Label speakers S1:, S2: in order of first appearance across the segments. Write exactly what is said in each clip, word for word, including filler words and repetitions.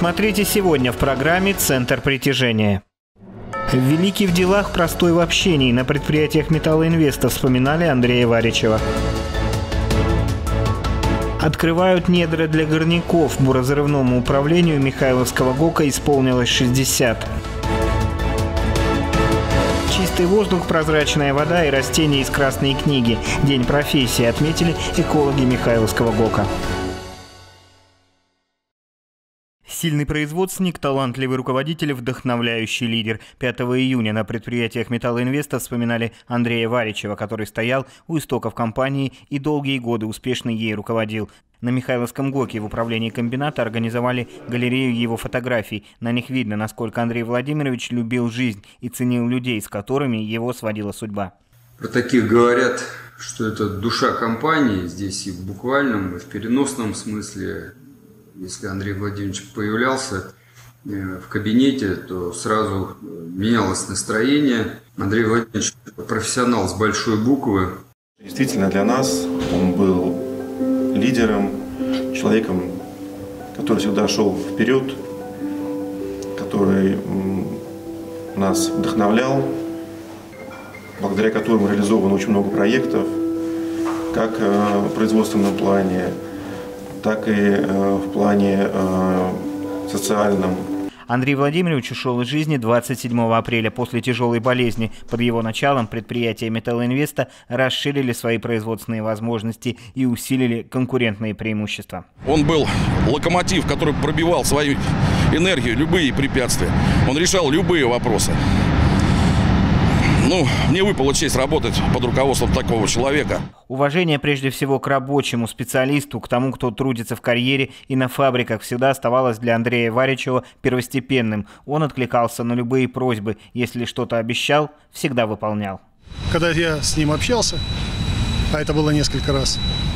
S1: Смотрите сегодня в программе «Центр притяжения». Великий в делах, простой в общении. На предприятиях «Металлоинвеста» вспоминали Андрея Варичева. Открывают недра для горняков. Буразрывному управлению Михайловского ГОКа исполнилось шестьдесят. Чистый воздух, прозрачная вода и растения из Красной книги. День профессии отметили экологи Михайловского ГОКа. Сильный производственник, талантливый руководитель, вдохновляющий лидер. пятого июня на предприятиях «Металлоинвеста» вспоминали Андрея Варичева, который стоял у истоков компании и долгие годы успешно ей руководил. На Михайловском ГОКе в управлении комбината организовали галерею его фотографий. На них видно, насколько Андрей Владимирович любил жизнь и ценил людей, с которыми его сводила судьба.
S2: Про таких говорят, что это душа компании, здесь и в буквальном, и в переносном смысле. Если Андрей Владимирович появлялся в кабинете, то сразу менялось настроение. Андрей Владимирович – профессионал с большой буквы.
S3: Действительно, для нас он был лидером, человеком, который всегда шел вперед, который нас вдохновлял, благодаря которому реализовано очень много проектов, как в производственном плане, так и э, в плане э, социальном.
S1: Андрей Владимирович ушел из жизни двадцать седьмого апреля после тяжелой болезни. Под его началом предприятия «Металлоинвеста» расширили свои производственные возможности и усилили конкурентные преимущества.
S4: Он был локомотив, который пробивал свою энергию, любые препятствия. Он решал любые вопросы. Ну, мне выпала честь работать под руководством такого человека.
S1: Уважение прежде всего к рабочему, специалисту, к тому, кто трудится в карьере и на фабриках, всегда оставалось для Андрея Варичева первостепенным. Он откликался на любые просьбы. Если что-то обещал, всегда выполнял.
S5: Когда я с ним общался, а это было несколько раз,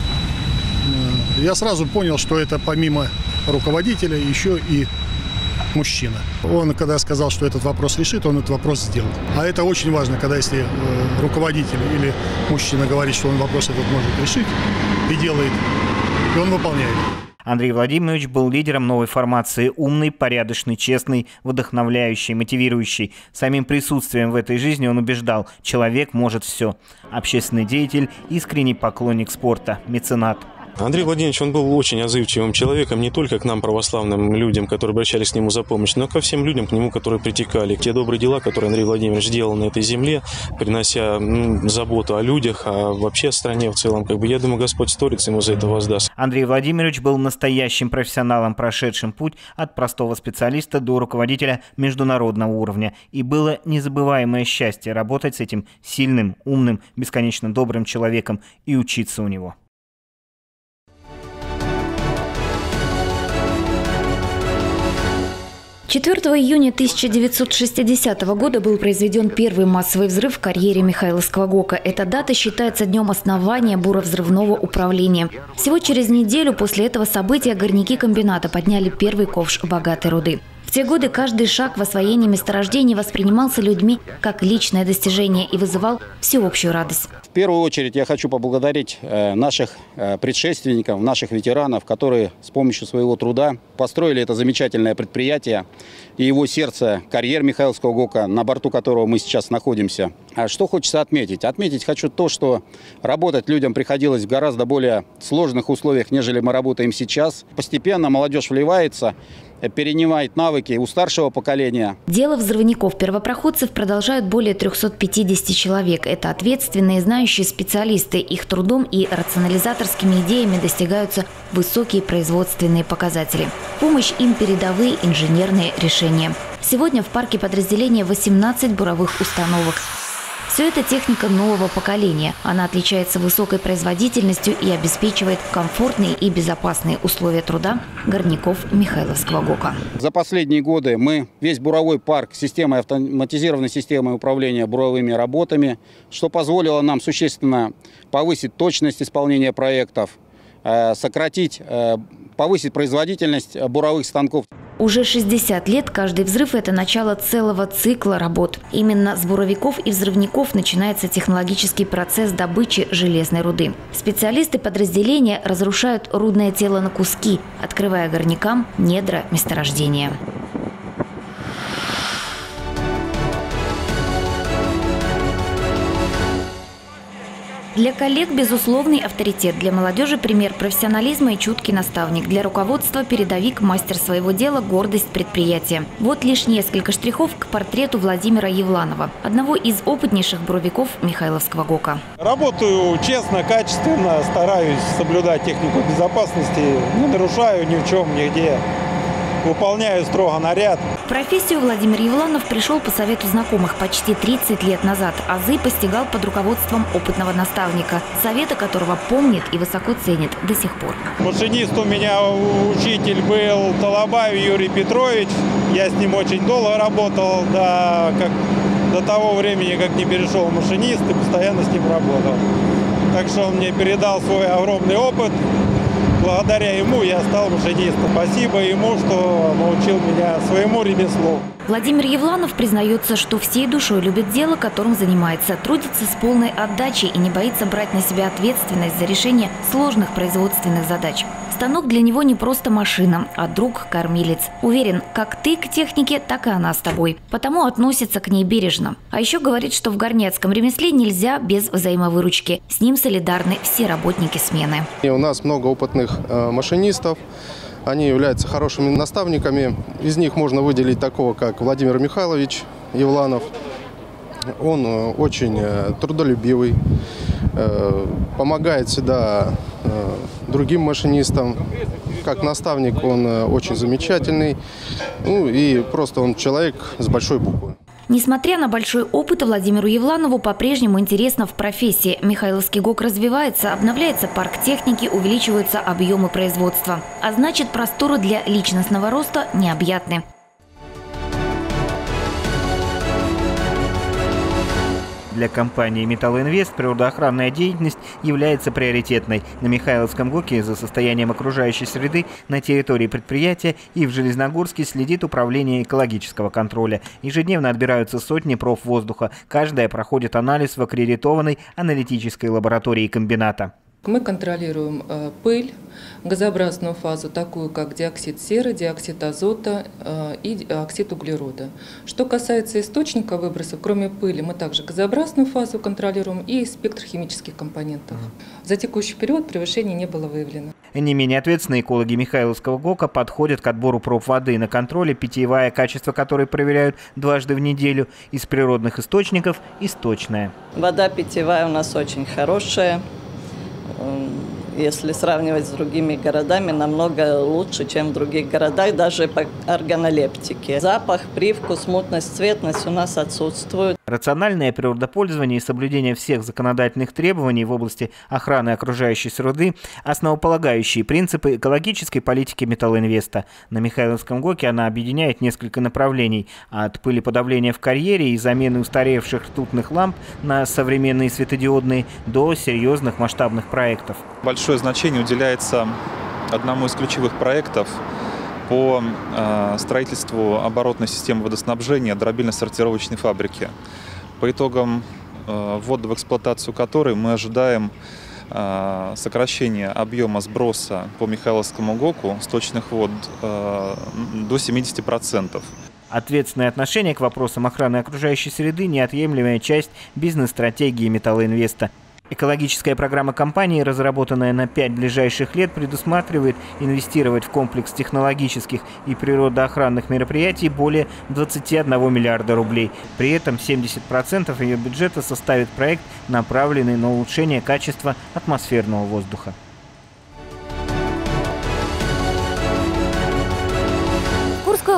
S5: я сразу понял, что это помимо руководителя еще и мужчина. Он, когда сказал, что этот вопрос решит, он этот вопрос сделал. А это очень важно, когда если э, руководитель или мужчина говорит, что он вопрос этот может решить, и делает, и он выполняет.
S1: Андрей Владимирович был лидером новой формации, умный, порядочный, честный, вдохновляющий, мотивирующий. Самим присутствием в этой жизни он убеждал, человек может все. Общественный деятель, искренний поклонник спорта, меценат.
S6: Андрей Владимирович, он был очень отзывчивым человеком не только к нам, православным людям, которые обращались к нему за помощью, но ко всем людям, к нему, которые притекали. Те добрые дела, которые Андрей Владимирович делал на этой земле, принося ну, заботу о людях, а вообще о стране в целом, как бы, я думаю, Господь сторец ему за это воздаст.
S1: Андрей Владимирович был настоящим профессионалом, прошедшим путь от простого специалиста до руководителя международного уровня. И было незабываемое счастье работать с этим сильным, умным, бесконечно добрым человеком и учиться у него.
S7: четвёртого июня тысяча девятьсот шестидесятого года был произведен первый массовый взрыв в карьере Михайловского ГОКа. Эта дата считается днем основания буровзрывного управления. Всего через неделю после этого события горняки комбината подняли первый ковш богатой руды. В те годы каждый шаг в освоении месторождений воспринимался людьми как личное достижение и вызывал всеобщую радость.
S8: В первую очередь я хочу поблагодарить наших предшественников, наших ветеранов, которые с помощью своего труда построили это замечательное предприятие и его сердце, карьер Михайловского ГОКа, на борту которого мы сейчас находимся. Что хочется отметить? Отметить хочу то, что работать людям приходилось в гораздо более сложных условиях, нежели мы работаем сейчас. Постепенно молодежь вливается, перенимает навыки у старшего поколения.
S7: Дело взрывников-первопроходцев продолжают более трёхсот пятидесяти человек. Это ответственные, знающие специалисты. Их трудом и рационализаторскими идеями достигаются высокие производственные показатели. Помощь им передовые инженерные решения. Сегодня в парке подразделения восемнадцать буровых установок. Все это техника нового поколения. Она отличается высокой производительностью и обеспечивает комфортные и безопасные условия труда горняков Михайловского ГОКа.
S8: За последние годы мы весь буровой парк системой автоматизированной системой управления буровыми работами, что позволило нам существенно повысить точность исполнения проектов, сократить, повысить производительность буровых станков.
S7: Уже шестьдесят лет каждый взрыв – это начало целого цикла работ. Именно с буровиков и взрывников начинается технологический процесс добычи железной руды. Специалисты подразделения разрушают рудное тело на куски, открывая горнякам недра месторождения. Для коллег – безусловный авторитет, для молодежи – пример профессионализма и чуткий наставник, для руководства – передовик, мастер своего дела, гордость предприятия. Вот лишь несколько штрихов к портрету Владимира Евланова, одного из опытнейших буровиков Михайловского ГОКа.
S9: Работаю честно, качественно, стараюсь соблюдать технику безопасности, не нарушаю ни в чем, нигде. Выполняю строго наряд.
S7: В профессию Владимир Евланов пришел по совету знакомых почти тридцать лет назад. Азы постигал под руководством опытного наставника, совета которого помнит и высоко ценит до сих пор.
S9: Машинист у меня учитель был Талабаев Юрий Петрович. Я с ним очень долго работал, до, как, до того времени, как не перешел в машинист, и постоянно с ним работал. Так что он мне передал свой огромный опыт. Благодаря ему я стал машинистом. Спасибо ему, что научил меня своему ремеслу.
S7: Владимир Евланов признается, что всей душой любит дело, которым занимается, трудится с полной отдачей и не боится брать на себя ответственность за решение сложных производственных задач. Станок для него не просто машина, а друг-кормилец. Уверен, как ты к технике, так и она с тобой. Потому относится к ней бережно. А еще говорит, что в горняцком ремесле нельзя без взаимовыручки. С ним солидарны все работники смены.
S3: И у нас много опытных э, машинистов. Они являются хорошими наставниками. Из них можно выделить такого, как Владимир Михайлович Евланов. Он э, очень э, трудолюбивый, э, помогает всегда э, другим машинистам. Как наставник он э, очень замечательный. Ну и просто он человек с большой буквы.
S7: Несмотря на большой опыт, Владимиру Евланову по-прежнему интересно в профессии. Михайловский ГОК развивается, обновляется парк техники, увеличиваются объемы производства. А значит, просторы для личностного роста необъятны.
S1: Для компании «Металлоинвест» природоохранная деятельность является приоритетной. На Михайловском ГОКе за состоянием окружающей среды на территории предприятия и в Железногорске следит управление экологического контроля. Ежедневно отбираются сотни проб воздуха. Каждая проходит анализ в аккредитованной аналитической лаборатории комбината.
S10: Мы контролируем э, пыль, газообразную фазу, такую как диоксид серы, диоксид азота э, и оксид углерода. Что касается источника выбросов, кроме пыли, мы также газообразную фазу контролируем и спектр химических компонентов. За текущий период превышений не было выявлено.
S1: Не менее ответственные экологи Михайловского ГОКа подходят к отбору проб воды на контроле, питьевая, качество которой проверяют дважды в неделю, из природных источников и сточная.
S11: Вода питьевая у нас очень хорошая. Если сравнивать с другими городами, намного лучше, чем в других городах, даже по органолептике. Запах, привкус, мутность, цветность у нас отсутствуют.
S1: Рациональное природопользование и соблюдение всех законодательных требований в области охраны окружающей среды – основополагающие принципы экологической политики «Металлоинвеста». На Михайловском ГОКе она объединяет несколько направлений – от пылеподавления в карьере и замены устаревших ртутных ламп на современные светодиодные до серьезных масштабных проектов.
S12: Большое значение уделяется одному из ключевых проектов по э, строительству оборотной системы водоснабжения дробильно-сортировочной фабрики, по итогам э, ввода в эксплуатацию которой мы ожидаем э, сокращения объема сброса по Михайловскому ГОКу сточных вод э, до семидесяти процентов.
S1: Ответственное отношение к вопросам охраны окружающей среды – неотъемлемая часть бизнес-стратегии «Металлоинвеста». Экологическая программа компании, разработанная на пять ближайших лет, предусматривает инвестировать в комплекс технологических и природоохранных мероприятий более двадцати одного миллиарда рублей. При этом семьдесят процентов ее бюджета составит проект, направленный на улучшение качества атмосферного воздуха.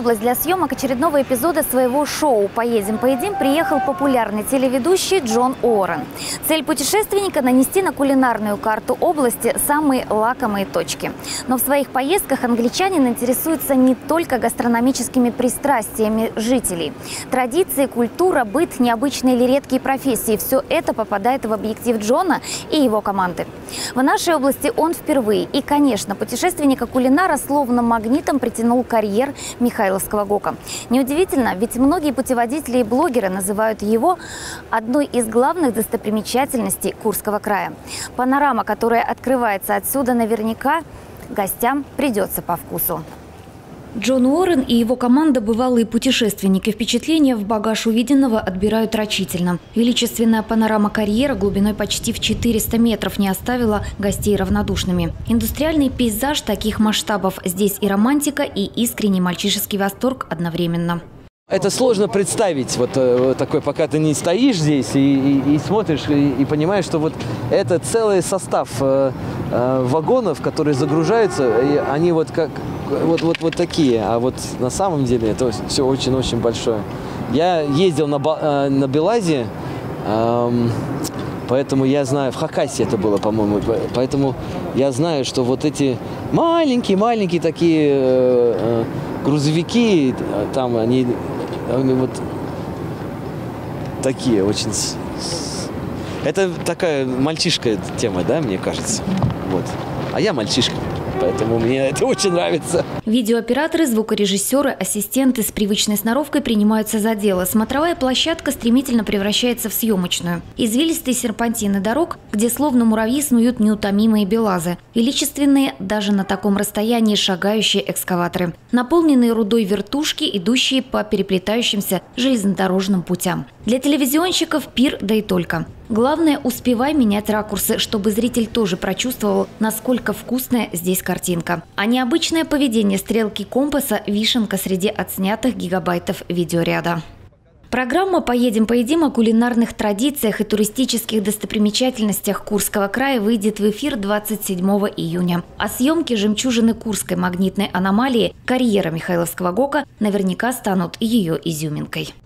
S7: область для съемок очередного эпизода своего шоу «Поедем, поедим» приехал популярный телеведущий Джон Уоррен. Цель путешественника – нанести на кулинарную карту области самые лакомые точки. Но в своих поездках англичанин интересуется не только гастрономическими пристрастиями жителей. Традиции, культура, быт, необычные или редкие профессии – все это попадает в объектив Джона и его команды. В нашей области он впервые. И, конечно, путешественника-кулинара словно магнитом притянул карьер Михайловского ГОКа. Неудивительно, ведь многие путеводители и блогеры называют его одной из главных достопримечательностей Курского края. Панорама, которая открывается отсюда, наверняка гостям придется по вкусу. Джон Уоррен и его команда – бывалые путешественники. Впечатления в багаж увиденного отбирают рачительно. Величественная панорама карьера глубиной почти в четыреста метров не оставила гостей равнодушными. Индустриальный пейзаж таких масштабов. Здесь и романтика, и искренний мальчишеский восторг одновременно.
S13: Это сложно представить, вот, вот такой, пока ты не стоишь здесь и, и, и смотришь, и, и понимаешь, что вот это целый состав э, э, вагонов, которые загружаются, и они вот как вот, вот, вот такие, а вот на самом деле это все очень-очень большое. Я ездил на, э, на Белазе, э, поэтому я знаю, в Хакасии это было, по-моему, поэтому я знаю, что вот эти маленькие-маленькие такие э, э, грузовики, там они, они вот такие очень... Это такая мальчишка тема, да, мне кажется. Вот. А я мальчишка, поэтому мне это очень нравится.
S7: Видеооператоры, звукорежиссеры, ассистенты с привычной сноровкой принимаются за дело. Смотровая площадка стремительно превращается в съемочную. Извилистые серпантины дорог, где словно муравьи снуют неутомимые белазы. Величественные даже на таком расстоянии шагающие экскаваторы. Наполненные рудой вертушки, идущие по переплетающимся железнодорожным путям. Для телевизионщиков пир, да и только. Главное, успевай менять ракурсы, чтобы зритель тоже прочувствовал, насколько вкусная здесь картинка. А необычное поведение стрелки компаса – вишенка среди отснятых гигабайтов видеоряда. Программа «Поедем, поедим» о кулинарных традициях и туристических достопримечательностях Курского края выйдет в эфир двадцать седьмого июня. А съемки жемчужины Курской магнитной аномалии карьера Михайловского ГОКа наверняка станут ее изюминкой.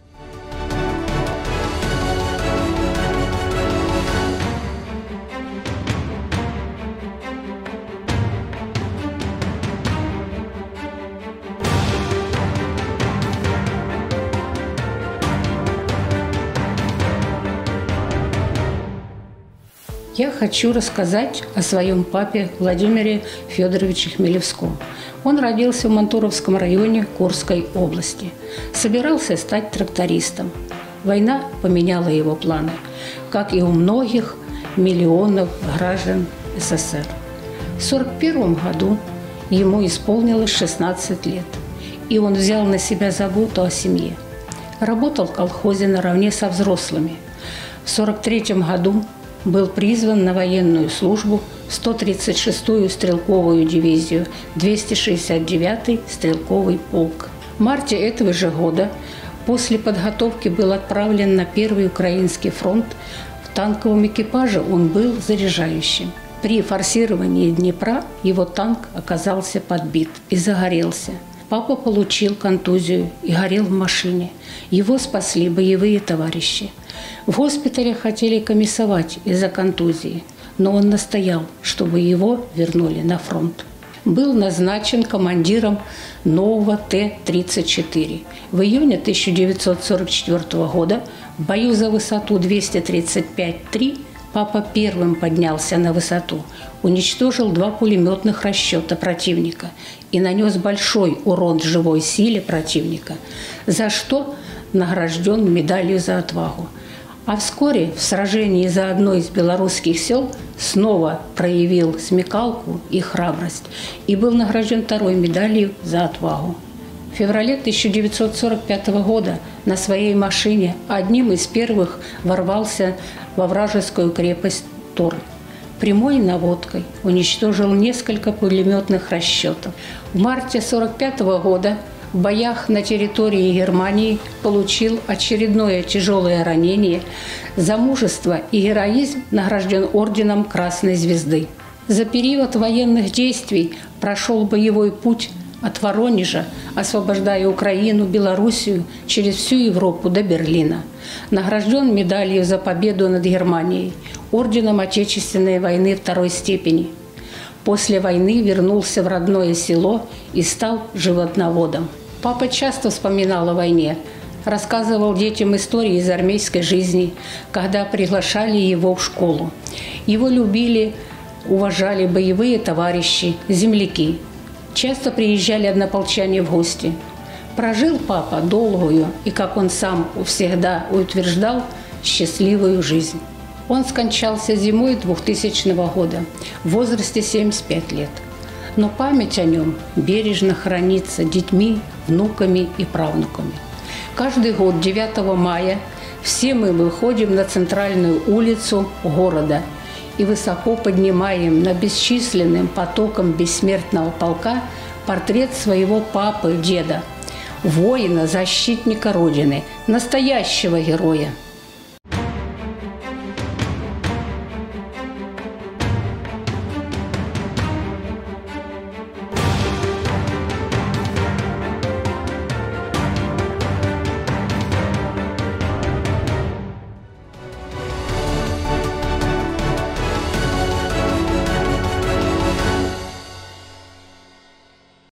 S14: Я хочу рассказать о своем папе Владимире Федоровиче Хмелевском. Он родился в Мантуровском районе Курской области. Собирался стать трактористом. Война поменяла его планы, как и у многих миллионов граждан СССР. В сорок первом году ему исполнилось шестнадцать лет, и он взял на себя заботу о семье. Работал в колхозе наравне со взрослыми. В сорок третьем году был призван на военную службу в сто тридцать шестую стрелковую дивизию, двести шестьдесят девятый стрелковый полк. В марте этого же года после подготовки был отправлен на Первый Украинский фронт. В танковом экипаже он был заряжающим. При форсировании Днепра его танк оказался подбит и загорелся. Папа получил контузию и горел в машине. Его спасли боевые товарищи. В госпитале хотели комиссовать из-за контузии, но он настоял, чтобы его вернули на фронт. Был назначен командиром нового Т тридцать четыре. В июне тысяча девятьсот сорок четвёртого года в бою за высоту двести тридцать пять три папа первым поднялся на высоту, уничтожил два пулеметных расчета противника и нанес большой урон живой силе противника, за что награжден медалью за отвагу. А вскоре в сражении за одно из белорусских сел снова проявил смекалку и храбрость и был награжден второй медалью за отвагу. В феврале тысяча девятьсот сорок пятого года на своей машине одним из первых ворвался во вражескую крепость Тор. Прямой наводкой уничтожил несколько пулеметных расчетов. В марте сорок пятого года в боях на территории Германии получил очередное тяжелое ранение. За мужество и героизм награжден орденом Красной Звезды. За период военных действий прошел боевой путь от Воронежа, освобождая Украину, Белоруссию через всю Европу до Берлина. Награжден медалью за победу над Германией, орденом Отечественной войны второй степени. После войны вернулся в родное село и стал животноводом. Папа часто вспоминал о войне, рассказывал детям истории из армейской жизни, когда приглашали его в школу. Его любили, уважали боевые товарищи, земляки. Часто приезжали однополчане в гости. Прожил папа долгую и, как он сам всегда утверждал, счастливую жизнь. Он скончался зимой двухтысячного года в возрасте семидесяти пяти лет. Но память о нем бережно хранится детьми, внуками и правнуками. Каждый год девятого мая все мы выходим на центральную улицу города и высоко поднимаем над бесчисленным потоком бессмертного полка портрет своего папы, деда, воина, защитника Родины, настоящего героя.